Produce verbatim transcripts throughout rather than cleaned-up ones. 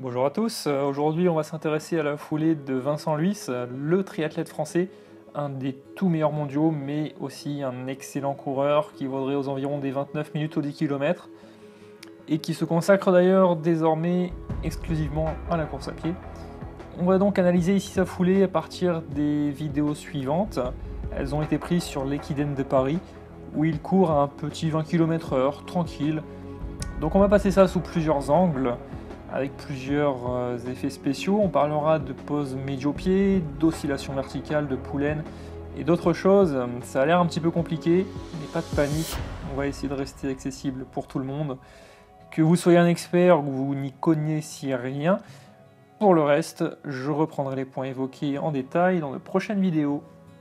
Bonjour à tous, Euh, aujourd'hui on va s'intéresser à la foulée de Vincent Luis, euh, le triathlète français, un des tout meilleurs mondiaux, mais aussi un excellent coureur qui vaudrait aux environs des vingt-neuf minutes au dix kilomètres et qui se consacre d'ailleurs désormais exclusivement à la course à pied. On va donc analyser ici sa foulée à partir des vidéos suivantes. Elles ont été prises sur l'Equidens de Paris, où il court à un petit vingt kilomètres heure, tranquille. Donc on va passer ça sous plusieurs angles, avec plusieurs euh, effets spéciaux. On parlera de pose médio-pied, d'oscillation verticale, de poulaine et d'autres choses. Ça a l'air un petit peu compliqué, mais pas de panique. On va essayer de rester accessible pour tout le monde. Que vous soyez un expert ou que vous n'y connaissiez rien, pour le reste, je reprendrai les points évoqués en détail dans de prochaines vidéos.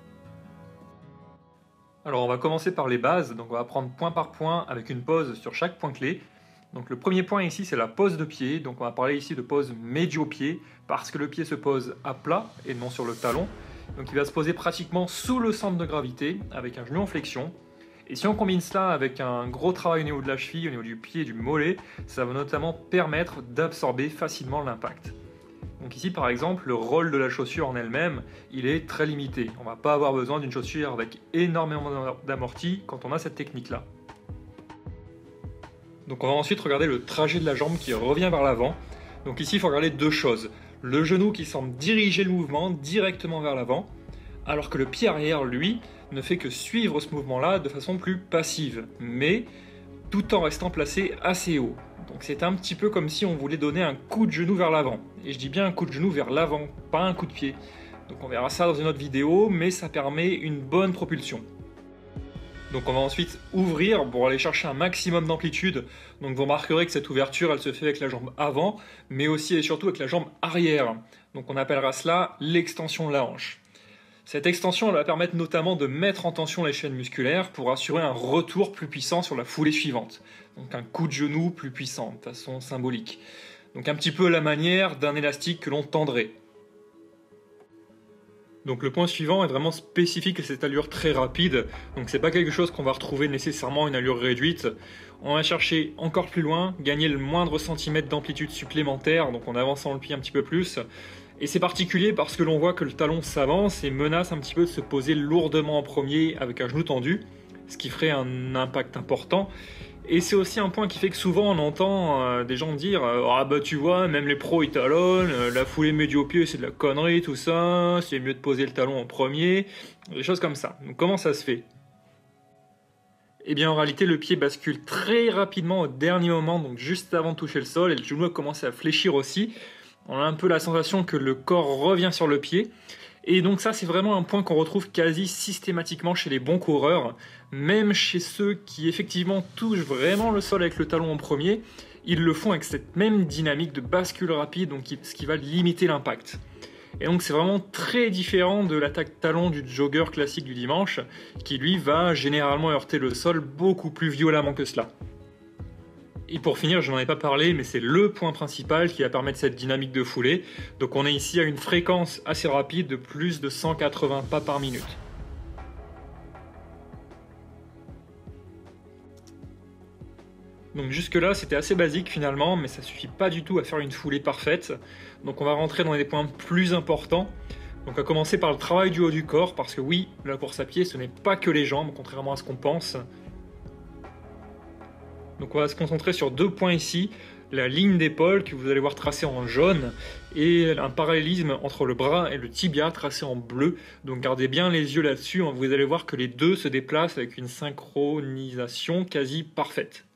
Alors on va commencer par les bases, donc on va prendre point par point avec une pose sur chaque point clé. Donc le premier point ici c'est la pose de pied, donc on va parler ici de pose médio-pied, parce que le pied se pose à plat et non sur le talon. Donc il va se poser pratiquement sous le centre de gravité, avec un genou en flexion. Et si on combine cela avec un gros travail au niveau de la cheville, au niveau du pied et du mollet, ça va notamment permettre d'absorber facilement l'impact. Donc ici par exemple, le rôle de la chaussure en elle-même, il est très limité. On ne va pas avoir besoin d'une chaussure avec énormément d'amorti quand on a cette technique-là. Donc on va ensuite regarder le trajet de la jambe qui revient vers l'avant. Donc ici il faut regarder deux choses. Le genou qui semble diriger le mouvement directement vers l'avant, alors que le pied arrière, lui, ne fait que suivre ce mouvement-là de façon plus passive, mais tout en restant placé assez haut. Donc c'est un petit peu comme si on voulait donner un coup de genou vers l'avant. Et je dis bien un coup de genou vers l'avant, pas un coup de pied. Donc on verra ça dans une autre vidéo, mais ça permet une bonne propulsion. Donc on va ensuite ouvrir pour aller chercher un maximum d'amplitude. Donc vous remarquerez que cette ouverture, elle se fait avec la jambe avant, mais aussi et surtout avec la jambe arrière. Donc on appellera cela l'extension de la hanche. Cette extension, elle va permettre notamment de mettre en tension les chaînes musculaires pour assurer un retour plus puissant sur la foulée suivante. Donc un coup de genou plus puissant, de façon symbolique. Donc un petit peu la manière d'un élastique que l'on tendrait. Donc le point suivant est vraiment spécifique à cette allure très rapide, donc c'est pas quelque chose qu'on va retrouver nécessairement une allure réduite. On va chercher encore plus loin, gagner le moindre centimètre d'amplitude supplémentaire, donc en avançant le pied un petit peu plus. Et c'est particulier parce que l'on voit que le talon s'avance et menace un petit peu de se poser lourdement en premier avec un genou tendu, ce qui ferait un impact important. Et c'est aussi un point qui fait que souvent on entend euh, des gens dire euh, ah bah tu vois, même les pros ils talonnent, euh, la foulée médio-pied c'est de la connerie tout ça, c'est mieux de poser le talon en premier, des choses comme ça. Donc comment ça se fait? Eh bien en réalité le pied bascule très rapidement au dernier moment, donc juste avant de toucher le sol, et le genou a commencé à fléchir aussi. On a un peu la sensation que le corps revient sur le pied. Et donc ça c'est vraiment un point qu'on retrouve quasi systématiquement chez les bons coureurs, même chez ceux qui effectivement touchent vraiment le sol avec le talon en premier, ils le font avec cette même dynamique de bascule rapide, donc ce qui va limiter l'impact. Et donc c'est vraiment très différent de l'attaque talon du jogger classique du dimanche, qui lui va généralement heurter le sol beaucoup plus violemment que cela. Et pour finir, je n'en ai pas parlé, mais c'est le point principal qui va permettre cette dynamique de foulée. Donc on est ici à une fréquence assez rapide de plus de cent quatre-vingts pas par minute. Donc jusque là c'était assez basique finalement, mais ça suffit pas du tout à faire une foulée parfaite. Donc on va rentrer dans des points plus importants. Donc on va commencer par le travail du haut du corps, parce que oui, la course à pied ce n'est pas que les jambes, contrairement à ce qu'on pense. Donc on va se concentrer sur deux points ici, la ligne d'épaule que vous allez voir tracée en jaune et un parallélisme entre le bras et le tibia tracé en bleu. Donc gardez bien les yeux là-dessus, vous allez voir que les deux se déplacent avec une synchronisation quasi parfaite.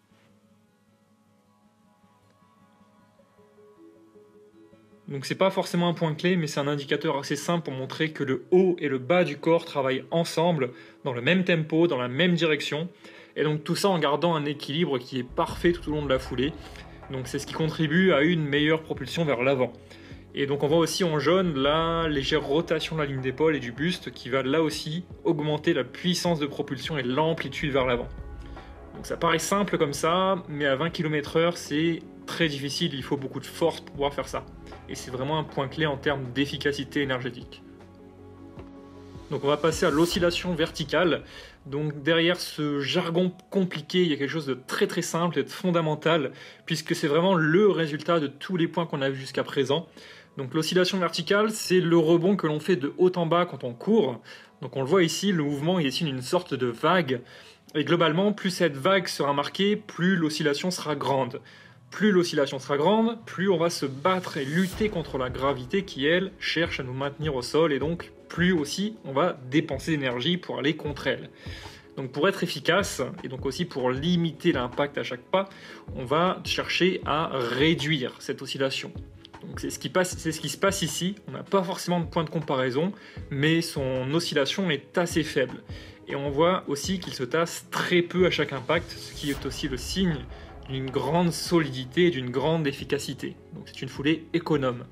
Donc c'est pas forcément un point clé, mais c'est un indicateur assez simple pour montrer que le haut et le bas du corps travaillent ensemble, dans le même tempo, dans la même direction. Et donc tout ça en gardant un équilibre qui est parfait tout au long de la foulée. Donc c'est ce qui contribue à une meilleure propulsion vers l'avant. Et donc on voit aussi en jaune la légère rotation de la ligne d'épaule et du buste qui va là aussi augmenter la puissance de propulsion et l'amplitude vers l'avant. Donc ça paraît simple comme ça, mais à vingt kilomètres heure c'est très difficile, il faut beaucoup de force pour pouvoir faire ça. Et c'est vraiment un point clé en termes d'efficacité énergétique. Donc on va passer à l'oscillation verticale. Donc derrière ce jargon compliqué, il y a quelque chose de très très simple et de fondamental, puisque c'est vraiment le résultat de tous les points qu'on a vus jusqu'à présent. Donc l'oscillation verticale, c'est le rebond que l'on fait de haut en bas quand on court. Donc on le voit ici, le mouvement il dessine une sorte de vague. Et globalement, plus cette vague sera marquée, plus l'oscillation sera grande. Plus l'oscillation sera grande, plus on va se battre et lutter contre la gravité qui, elle, cherche à nous maintenir au sol, et donc plus aussi on va dépenser d'énergie pour aller contre elle. Donc pour être efficace, et donc aussi pour limiter l'impact à chaque pas, on va chercher à réduire cette oscillation. Donc c'est ce qui passe, c'est ce qui se passe ici. On n'a pas forcément de point de comparaison, mais son oscillation est assez faible. Et on voit aussi qu'il se tasse très peu à chaque impact, ce qui est aussi le signe d'une grande solidité et d'une grande efficacité. Donc c'est une foulée économe.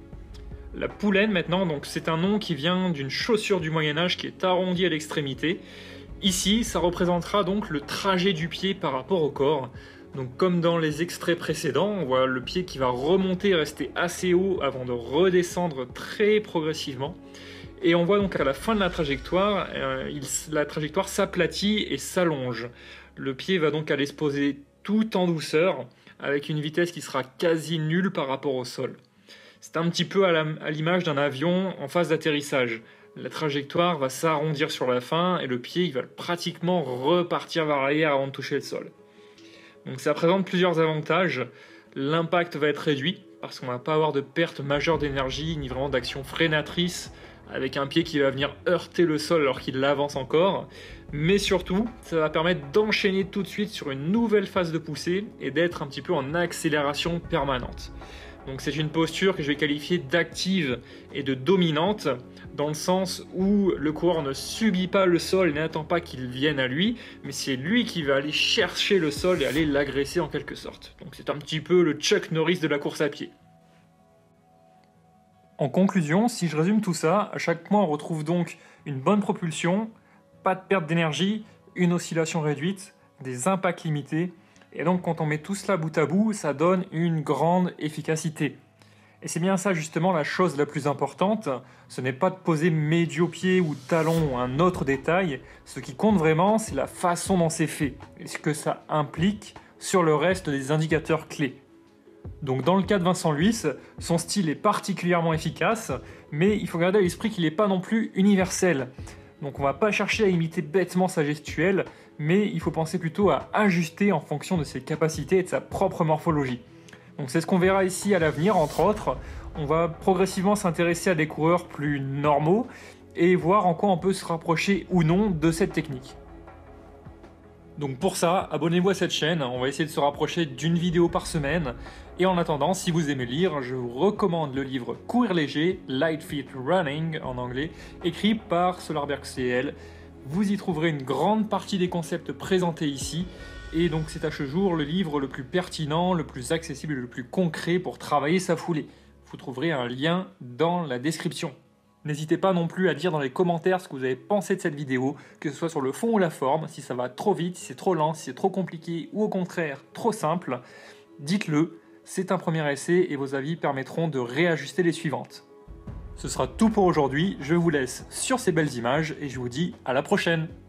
La poulaine maintenant, donc c'est un nom qui vient d'une chaussure du Moyen-Âge qui est arrondie à l'extrémité. Ici, ça représentera donc le trajet du pied par rapport au corps. Donc comme dans les extraits précédents, on voit le pied qui va remonter et rester assez haut avant de redescendre très progressivement. Et on voit donc à la fin de la trajectoire, euh, il, la trajectoire s'aplatit et s'allonge. Le pied va donc aller se poser tout en douceur, avec une vitesse qui sera quasi nulle par rapport au sol. C'est un petit peu à l'image d'un avion en phase d'atterrissage. La trajectoire va s'arrondir sur la fin et le pied il va pratiquement repartir vers l'arrière avant de toucher le sol. Donc ça présente plusieurs avantages. L'impact va être réduit parce qu'on ne va pas avoir de perte majeure d'énergie ni vraiment d'action freinatrice avec un pied qui va venir heurter le sol alors qu'il avance encore. Mais surtout, ça va permettre d'enchaîner tout de suite sur une nouvelle phase de poussée et d'être un petit peu en accélération permanente. Donc c'est une posture que je vais qualifier d'active et de dominante, dans le sens où le coureur ne subit pas le sol et n'attend pas qu'il vienne à lui, mais c'est lui qui va aller chercher le sol et aller l'agresser en quelque sorte. Donc c'est un petit peu le Chuck Norris de la course à pied. En conclusion, si je résume tout ça, à chaque point on retrouve donc une bonne propulsion, pas de perte d'énergie, une oscillation réduite, des impacts limités, et donc quand on met tout cela bout à bout, ça donne une grande efficacité. Et c'est bien ça justement la chose la plus importante, ce n'est pas de poser médio-pied ou talon ou un autre détail, ce qui compte vraiment c'est la façon dont c'est fait, et ce que ça implique sur le reste des indicateurs clés. Donc dans le cas de Vincent Luis, son style est particulièrement efficace, mais il faut garder à l'esprit qu'il n'est pas non plus universel. Donc on ne va pas chercher à imiter bêtement sa gestuelle, mais il faut penser plutôt à ajuster en fonction de ses capacités et de sa propre morphologie. Donc c'est ce qu'on verra ici à l'avenir, entre autres. On va progressivement s'intéresser à des coureurs plus normaux et voir en quoi on peut se rapprocher ou non de cette technique. Donc pour ça, abonnez-vous à cette chaîne, on va essayer de se rapprocher d'une vidéo par semaine. Et en attendant, si vous aimez lire, je vous recommande le livre Courir léger, Light Feet Running en anglais, écrit par Solarberg C L. Vous y trouverez une grande partie des concepts présentés ici, et donc c'est à ce jour le livre le plus pertinent, le plus accessible et le plus concret pour travailler sa foulée. Vous trouverez un lien dans la description. N'hésitez pas non plus à dire dans les commentaires ce que vous avez pensé de cette vidéo, que ce soit sur le fond ou la forme, si ça va trop vite, si c'est trop lent, si c'est trop compliqué ou au contraire trop simple. Dites-le, c'est un premier essai et vos avis permettront de réajuster les suivantes. Ce sera tout pour aujourd'hui, je vous laisse sur ces belles images et je vous dis à la prochaine.